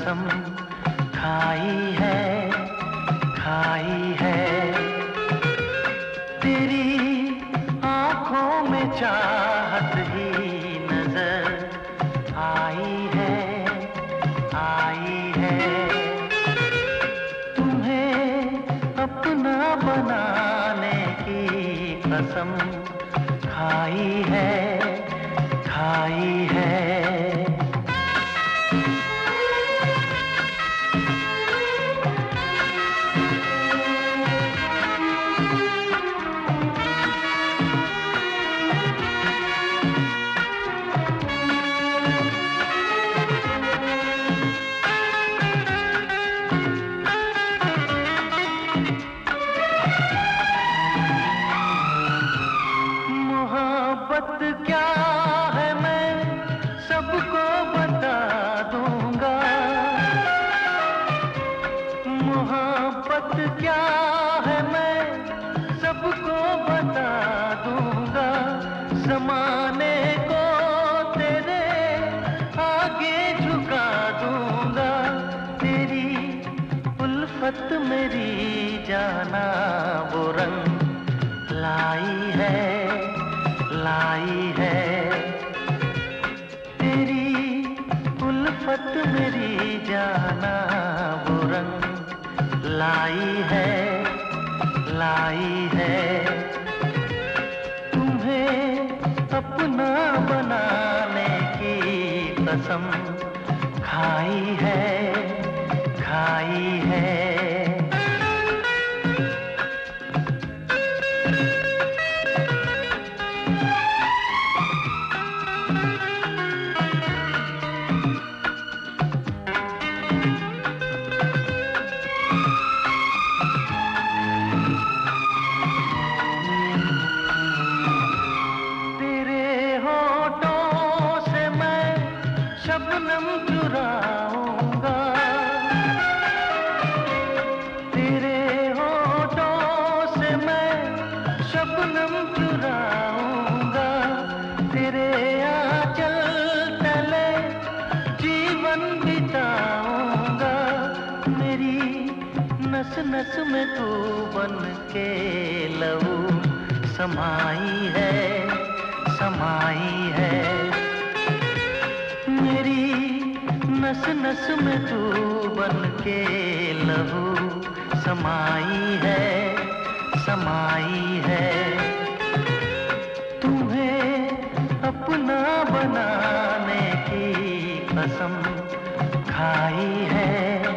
कसम खाई है तेरी आंखों में चाहत ही नजर आई है तुम्हें अपना बनाने की कसम खाई है मोहब्बत क्या है मैं सबको बता दूंगा। मोहब्बत क्या है मैं सबको बता दूंगा। ज़माने को तेरे आगे झुका दूंगा। तेरी उल्फत मेरी जाना वो रंग लाई है तेरी उल्फत मेरी जाना वो रंग लाई है तुम्हें अपना बनाने की कसम खाई है शबनम चुराऊंगा। तेरे होठों से मैं शबनम चुराऊंगा। तेरे आंचल तले जीवन बिताऊंगा। मेरी नस नस में तू बन के लहू समाई है मेरी नस नस में तू बन के लहू समाई है तुम्हें अपना बनाने की कसम खाई है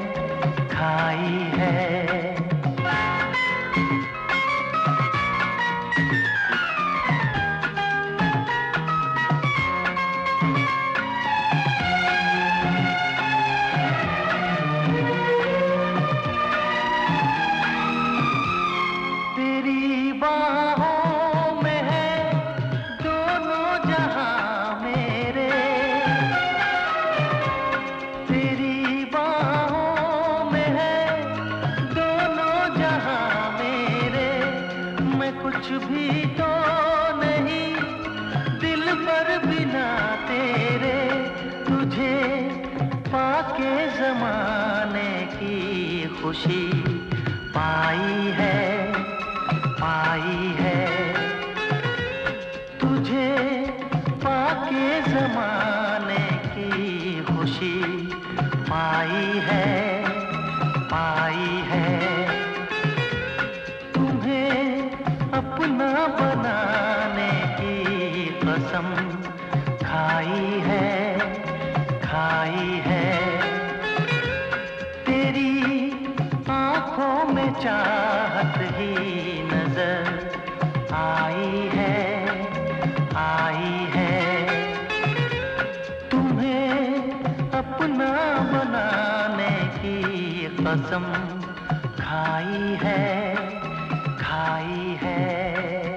बाहों में है दोनों जहां मेरे। तेरी बाहों में है दोनों जहां मेरे। मैं कुछ भी तो नहीं दिल पर बिना तेरे। तुझे पाके ज़माने की खुशी पाई है तुझे पाके ज़माने की खुशी पाई है तुम्हें अपना बनाने की कसम खाई है तेरी आंखों में चाहत ही नजर आई है तुम्हें अपना बनाने की कसम खाई है